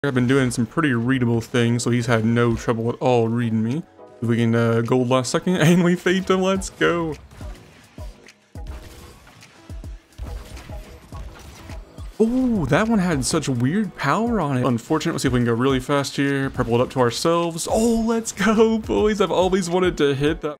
I've been doing some pretty readable things, so he's had no trouble at all reading me. If we can gold last second and we fade him, let's go. Oh, that one had such weird power on it. Unfortunate. Let's see if we can go really fast here. Purple it up to ourselves. Oh, let's go, boys. I've always wanted to hit that.